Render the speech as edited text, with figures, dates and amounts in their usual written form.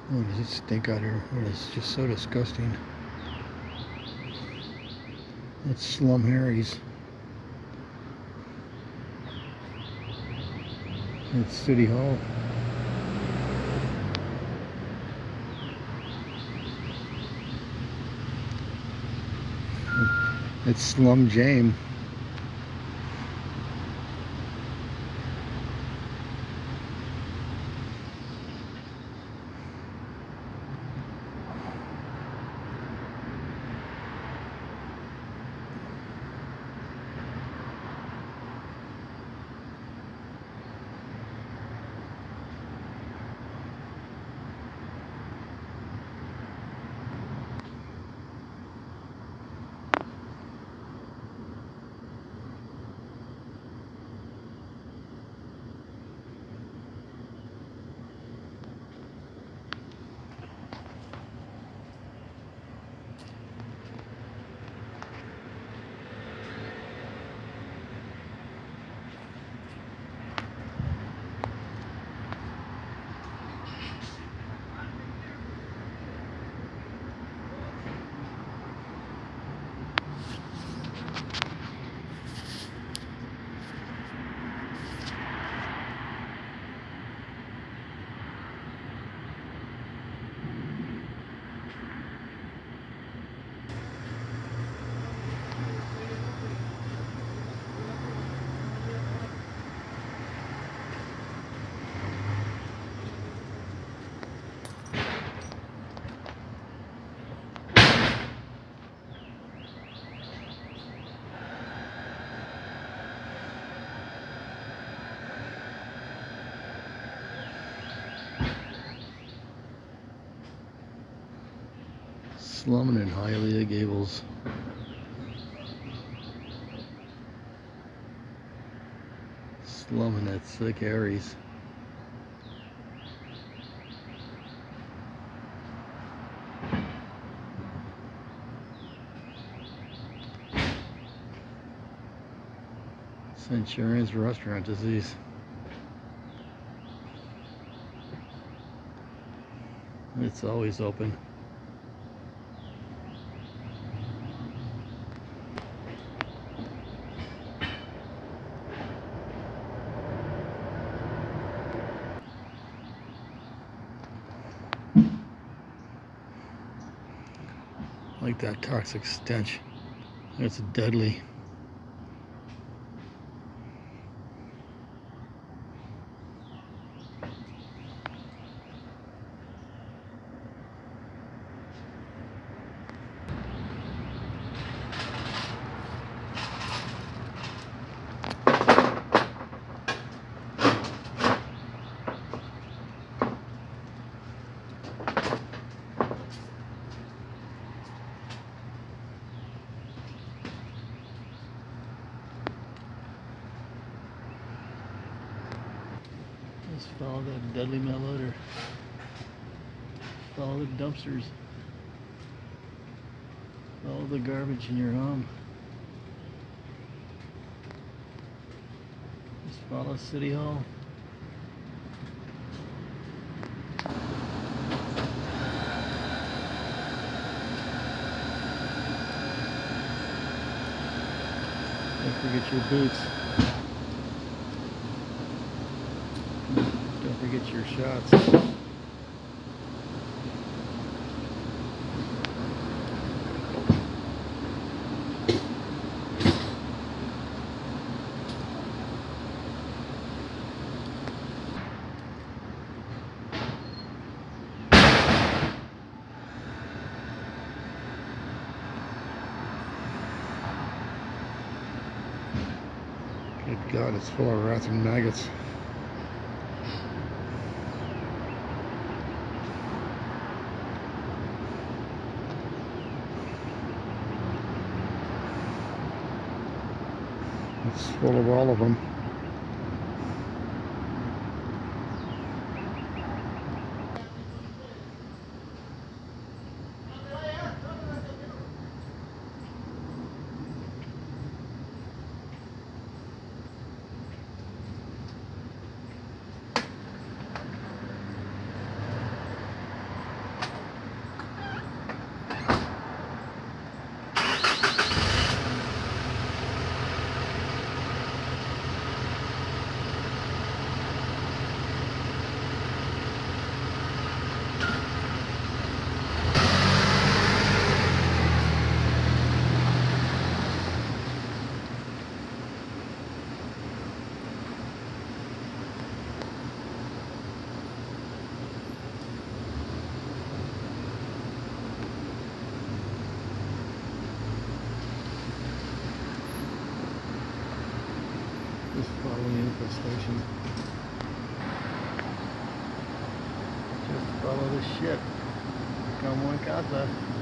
Oh, does it stink out here? It's just so disgusting. It's Slum Harry's. It's City Hall. It's Slum Jame. Slumming in Hialeah Gables. Slumming at Slick Harry's. Centurion's Restaurant Disease. It's always open. Like that toxic stench. It's deadly. Just follow that deadly malodor. Follow the dumpsters. Follow the garbage in your home. Just follow City Hall. Don't forget your boots. Don't forget your shots. Good God, it's full of rats and maggots. It's full of all of them. the infestation. Just follow the ship. Come on, casa.